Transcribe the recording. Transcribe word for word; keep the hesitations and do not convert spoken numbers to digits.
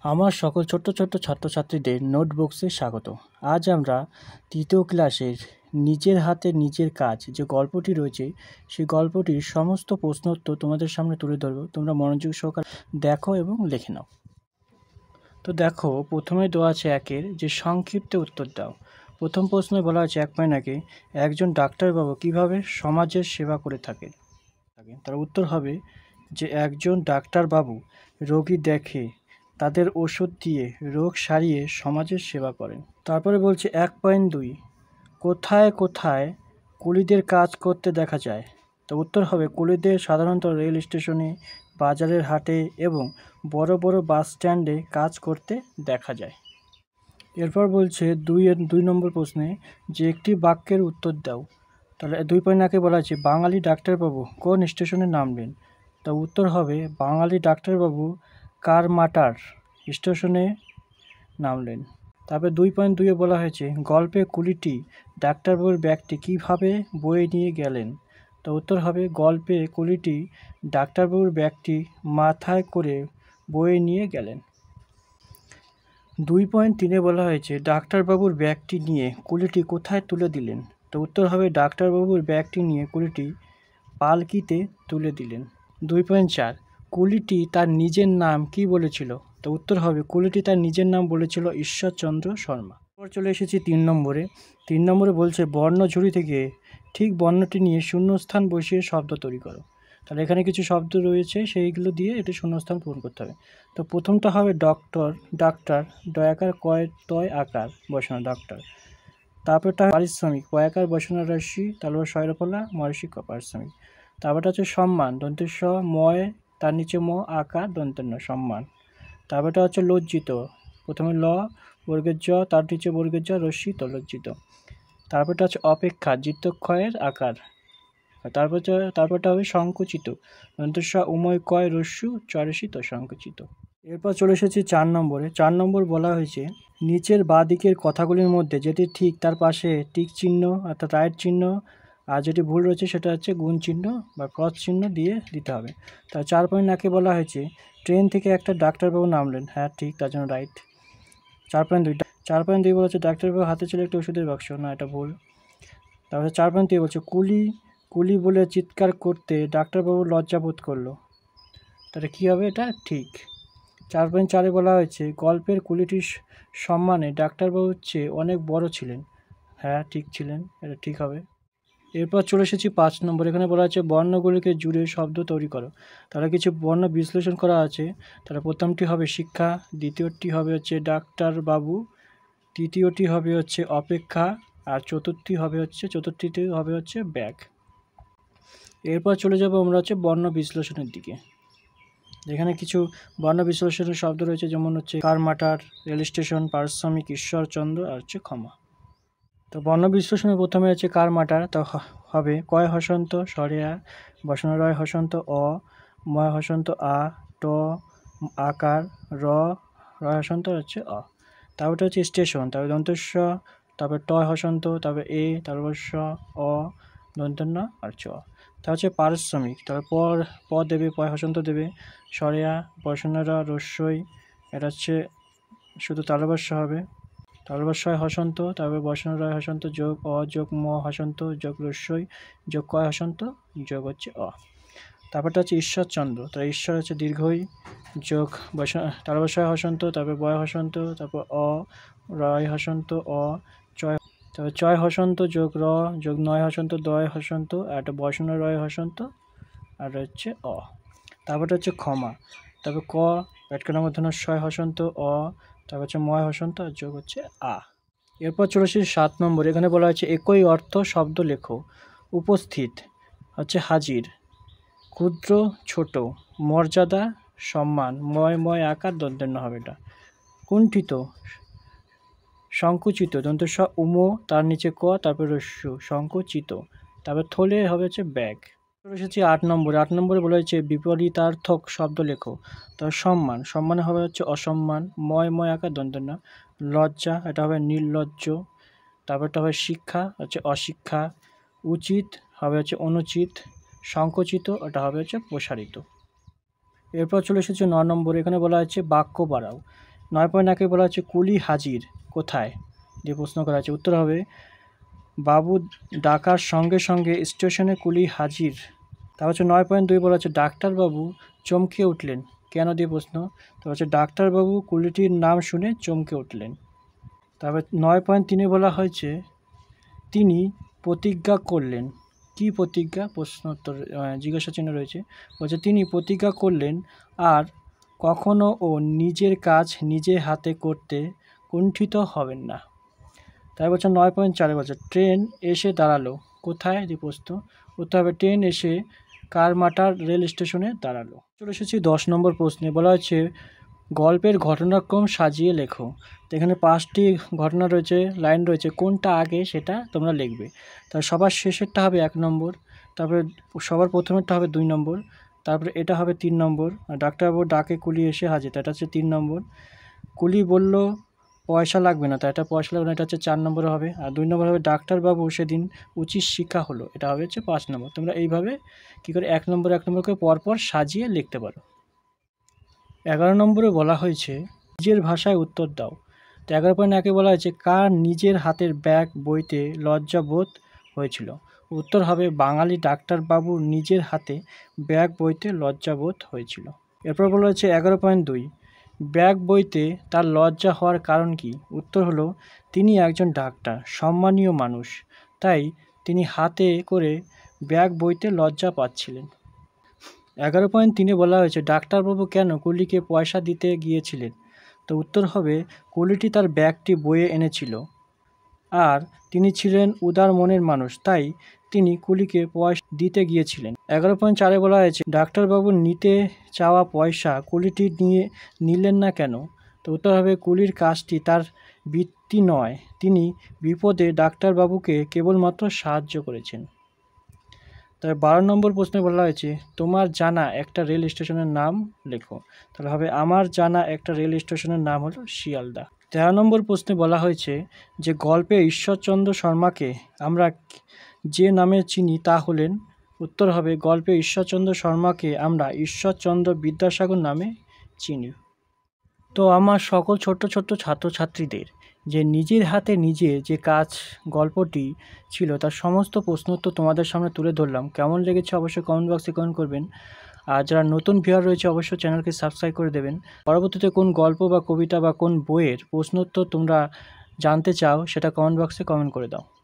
আমার সকল ছোট্ট ছোট্ট ছাত্রছাত্রীদের নোটবুকসে স্বাগত। আজ আমরা তৃতীয় ক্লাসের নিজের হাতে নিজের কাজ যে গল্পটি রয়েছে সেই গল্পটির সমস্ত প্রশ্নোত্তর তোমাদের সামনে তুলে ধরব। তোমরা মনোযোগ সহকারে দেখো এবং লিখে নাও। তো দেখো, প্রথমে দেওয়া আছে একের যে সংক্ষিপ্ত উত্তর দাও। প্রথম প্রশ্নে বলা আছে এক পয়েন্টে একজন ডাক্তারবাবু কিভাবে সমাজের সেবা করে থাকে। তার উত্তর হবে যে একজন ডাক্তারবাবু রোগী দেখে, তাদের ওষুধ দিয়ে রোগ সারিয়ে সমাজের সেবা করেন। তারপরে বলছে এক পয়েন্ট দুই কোথায় কোথায় কুলিদের কাজ করতে দেখা যায়। তো উত্তর হবে কুলিদের সাধারণত রেল স্টেশনে, বাজারের হাটে এবং বড় বড় বাস স্ট্যান্ডে কাজ করতে দেখা যায়। এরপর বলছে দুই দুই নম্বর প্রশ্নে যে একটি বাক্যের উত্তর দাও। তাহলে দুই পয়েন্ট একে বলা আছে বাঙালি ডাক্তারবাবু কোন স্টেশনে নামলেন। তা উত্তর হবে বাঙালি ডাক্তারবাবু কারমাটার স্টেশনে নামলেন। তারপরে দুই পয়েন্ট দুইয়ে বলা হয়েছে গল্পে কুলিটি ডাক্তারবাবুর ব্যাগটি কীভাবে বয়ে নিয়ে গেলেন। তো উত্তর হবে গল্পে কুলিটি ডাক্তারবাবুর ব্যাগটি মাথায় করে বয়ে নিয়ে গেলেন। দুই পয়েন্ট তিনে বলা হয়েছে ডাক্তারবাবুর ব্যাগটি নিয়ে কুলিটি কোথায় তুলে দিলেন। তো উত্তর হবে ডাক্তারবাবুর ব্যাগটি নিয়ে কুলিটি পালকিতে তুলে দিলেন। দুই পয়েন্ট চার কুলিটি তার নিজের নাম কি বলেছিল। তো উত্তর হবে কুলিটি তার নিজের নাম বলেছিল ঈশ্বরচন্দ্র শর্মা। এরপর চলে এসেছি তিন নম্বরে। তিন নম্বরে বলছে বর্ণঝুড়ি থেকে ঠিক বর্ণটি নিয়ে শূন্যস্থান বসিয়ে শব্দ তৈরি করো। তাহলে এখানে কিছু শব্দ রয়েছে, সেইগুলো দিয়ে এটি শূন্যস্থান পূরণ করতে হবে। তো প্রথমটা হবে ডক্টর, ডাক্তার, ডয়াকার কয় তয় আকার বসানো ডাক্তার। তারপরটা পারিশ্রমিক, পয়াকার বসানো রস্যি, তারপর শয়রফলা মরসি ক পারিশ্রমিক। তারপরটা হচ্ছে সম্মান, দন্তের স ময়, তার নিচে ম আকার দন্তেন্য সম্মান। তারপরটা হচ্ছে লজ্জিত, প্রথমে ল বর্গের জ, তার নিচে বর্গের জ রস্যি তো লজ্জিত। তারপরটা হচ্ছে অপেক্ষা, জিত্তক্ষয়ের আকার। তারপর তারপরটা হবে সংকুচিত, দন্তের স উময় কয় রস্যু চরসি তো সংকুচিত। এরপর চলে এসেছি চার নম্বরে। চার নম্বর বলা হয়েছে নিচের বাঁ দিকের কথাগুলির মধ্যে যেটি ঠিক তার পাশে টিক চিহ্ন অর্থাৎ রাইট চিহ্ন, আর যেটি ভুল রয়েছে সেটা হচ্ছে গুণ চিহ্ন বা ক্রস চিহ্ন দিয়ে দিতে হবে। তার চার পয়েন্ট একে বলা হয়েছে ট্রেন থেকে একটা ডাক্তারবাবু নামলেন, হ্যাঁ ঠিক, তার জন্য রাইট। চার পয়েন্ট দুই চার পয়েন্ট দুই বলা হচ্ছে ডাক্তারবাবু হাতে ছিল একটা ওষুধের বাক্স, না এটা ভুল। তারপরে চার পয়েন্ট দুই বলছে কুলি কুলি বলে চিৎকার করতে ডাক্তারবাবু লজ্জা বোধ করলো, তাহলে কী হবে, এটা ঠিক। চার পয়েন্ট চারে বলা হয়েছে গল্পের কুলিটির সম্মানে ডাক্তারবাবুর চেয়ে অনেক বড় ছিলেন, হ্যাঁ ঠিক ছিলেন, এটা ঠিক হবে। এরপর চলে এসেছি পাঁচ নম্বর। এখানে বলা আছে বর্ণগুলিকে জুড়ে শব্দ তৈরি করো। তাহলে কিছু বর্ণ বিশ্লেষণ করা আছে। তাহলে প্রথমটি হবে শিক্ষা, দ্বিতীয়টি হবে হচ্ছে ডাক্তারবাবু, তৃতীয়টি হবে হচ্ছে অপেক্ষা, আর চতুর্থী হবে হচ্ছে চতুর্থীটি হবে হচ্ছে ব্যাগ। এরপর চলে যাব আমরা হচ্ছে বর্ণ বিশ্লেষণের দিকে। এখানে কিছু বর্ণ বিশ্লেষণের শব্দ রয়েছে, যেমন হচ্ছে কারমাটার, রেল স্টেশন, পারিশ্রমিক, ঈশ্বরচন্দ্র আর হচ্ছে ক্ষমা। তো বর্ণ বিশ্লেষণে প্রথমে হচ্ছে কারমাটার, তো হবে কয় হসন্ত সরেয়া, বসনা রয় হসন্ত অ, ময় হসন্ত আ, ট আকার, র রয় হসন্ত হচ্ছে অ। তারপরটা হচ্ছে স্টেশন, তারপর দন্তস্ব, তারপর টয় হসন্ত, তারপর এ, তারপর স অ দন্তন্য আর চ। তা হচ্ছে পারিশ্রমিক, তারপর পর প দেবে, পয় হসন্ত দেবে, সরেয়া বসনারা রস্যই, এটা হচ্ছে শুধু তালবস্য হবে, তালবস্যয় হসন্ত, তারপর বসনা রয় হসন্ত যোগ অ যোগ ম হসন্ত যোগ রস্যই যোগ কয় হসন্ত যোগ হচ্ছে অ। তারপরটা হচ্ছে ঈশ্বরচন্দ্র, তার ঈশ্বর হচ্ছে দীর্ঘই যোগ বসা তালবস্যয় হসন্ত, তারপর বয় হসন্ত, তারপর অ রয় হসন্ত অ চয়, তারপর চয় হসন্ত যোগ র যোগ নয় হসন্ত দয় হসন্ত, আর একটা বসনা রয় হসন্ত আর হচ্ছে অ। তারপরটা হচ্ছে ক্ষমা, তারপর ক ব্যাটকানা মধ্যে ছয় হসন্ত অ, তারপর হচ্ছে ময় হসন্ত আর যোগ হচ্ছে আ। এরপর চলে এসেছি সাত নম্বর। এখানে বলা হচ্ছে একই অর্থ শব্দ লেখো। উপস্থিত হচ্ছে হাজির, ক্ষুদ্র ছোট, মর্যাদা সম্মান, ময় ময় আকার দন্তেন্য হবে এটা। কুণ্ঠিত, সংকুচিত দন্তের স উম, তার নিচে ক, তারপর রস্যু সংকুচিত, তারপর থলে হবে হচ্ছে ব্যাগ। চলে এসেছি আট নম্বরে। আট নম্বরে বলা হয়েছে বিপরীতার্থক শব্দ লেখো। তার সম্মান, সম্মানে হবে হচ্ছে অসম্মান, ময় ময় আকার দন্তেন্য। লজ্জা, এটা হবে নির্লজ্জ। তারপরটা হবে শিক্ষা, হচ্ছে অশিক্ষা। উচিত হবে হচ্ছে অনুচিত। সংকুচিত, এটা হবে হচ্ছে প্রসারিত। এরপর চলে এসেছে ন নম্বর। এখানে বলা হচ্ছে বাক্য বাড়াও। নয় পয়েন্ট একে বলা হচ্ছে কুলি হাজির কোথায় দিয়ে প্রশ্ন করা আছে। উত্তর হবে বাবু ডাকার সঙ্গে সঙ্গে স্টেশনে কুলি হাজির। তারপর হচ্ছে নয় পয়েন্ট দুই বলা হচ্ছে ডাক্তারবাবু চমকে উঠলেন কেন দিয়ে প্রশ্ন। তারপর হচ্ছে ডাক্তারবাবু কুলিটির নাম শুনে চমকে উঠলেন। তারপর নয় পয়েন্ট তিনে বলা হয়েছে তিনি প্রতিজ্ঞা করলেন। কি প্রতিজ্ঞা প্রশ্নোত্তর জিজ্ঞাসা চিহ্ন রয়েছে। বলছে তিনি প্রতিজ্ঞা করলেন আর কখনো ও নিজের কাজ নিজে হাতে করতে কুণ্ঠিত হবেন না। তাই বলছে নয় পয়েন্ট চারে বলছে ট্রেন এসে দাঁড়ালো কোথায় দিয়ে প্রশ্ন। উত্তর হবে ট্রেন এসে কারমাটার রেল স্টেশনে দাঁড়ালো। চলে এসেছি দশ নম্বর প্রশ্নে। বলা হচ্ছে গল্পের ঘটনাক্রম সাজিয়ে লেখো। তো এখানে পাঁচটি ঘটনা রয়েছে, লাইন রয়েছে, কোনটা আগে সেটা তোমরা লিখবে। তার সবার শেষেরটা হবে এক নম্বর, তারপরে সবার প্রথমেরটা হবে দুই নম্বর, তারপরে এটা হবে তিন নম্বর। আর ডাক্তারবাবু ডাকে কুলি এসে হাজির, এটা হচ্ছে তিন নম্বর। কুলি বলল পয়সা লাগবে না, তো এটা পয়সা লাগবে না, এটা হচ্ছে চার নম্বরে হবে। আর দুই নম্বর হবে ডাক্তারবাবু সেদিন উচিত শিক্ষা হলো, এটা হবে হচ্ছে পাঁচ নম্বর। তোমরা এইভাবে কী করে এক নম্বর এক নম্বর করে পরপর সাজিয়ে লিখতে পারো। এগারো নম্বরে বলা হয়েছে নিজের ভাষায় উত্তর দাও। তো এগারো পয়েন্ট একে বলা হয়েছে কার নিজের হাতের ব্যাগ বইতে লজ্জা বোধ হয়েছিল। উত্তর হবে বাঙালি ডাক্তারবাবুর নিজের হাতে ব্যাগ বইতে লজ্জা বোধ হয়েছিল। এরপর বলা হয়েছে এগারো পয়েন্ট দুই ব্যাগ বইতে তার লজ্জা হওয়ার কারণ কি। উত্তর হলো তিনি একজন ডাক্তার, সম্মানীয় মানুষ, তাই তিনি হাতে করে ব্যাগ বইতে লজ্জা পাচ্ছিলেন। এগারো পয়েন্ট তিনে বলা হয়েছে ডাক্তারবাবু কেন কুলিকে পয়সা দিতে গিয়েছিলেন। তো উত্তর হবে কুলিটি তার ব্যাগটি বয়ে এনেছিল আর তিনি ছিলেন উদার মনের মানুষ, তাই তিনি কুলিকে পয়সা দিতে গিয়েছিলেন। এগারো পয়েন্ট চারে বলা হয়েছে ডাক্তারবাবুর নিতে চাওয়া পয়সা কুলিটি নিয়ে নিলেন না কেন। তো উত্তর হবে কুলির কাজটি তার বৃত্তি নয়, তিনি বিপদে ডাক্তারবাবুকে কেবলমাত্র সাহায্য করেছেন। তবে বারো নম্বর প্রশ্নে বলা হয়েছে তোমার জানা একটা রেল স্টেশনের নাম লেখো। তাহলে হবে আমার জানা একটা রেল স্টেশনের নাম হলো শিয়ালদা। তেরো নম্বর প্রশ্নে বলা হয়েছে যে গল্পে ঈশ্বরচন্দ্র শর্মাকে আমরা যে নামে চিনি তা হলেন। উত্তর হবে গল্পে ঈশ্বরচন্দ্র শর্মাকে আমরা ঈশ্বরচন্দ্র বিদ্যাসাগর নামে চিনি। তো আমার সকল ছোট্ট ছোট্ট ছাত্রছাত্রীদের যে নিজের হাতে নিজে যে কাজ গল্পটি ছিল তার সমস্ত প্রশ্ন উত্তর তোমাদের সামনে তুলে ধরলাম। কেমন লেগেছে অবশ্যই কমেন্ট বক্সে কমেন্ট করবেন। আর যারা নতুন ভিউয়ার রয়েছে অবশ্যই চ্যানেলকে সাবস্ক্রাইব করে দেবেন। পরবর্তীতে কোন গল্প বা কবিতা বা কোন বইয়ের প্রশ্নোত্তর তোমরা জানতে চাও সেটা কমেন্ট বক্সে কমেন্ট করে দাও।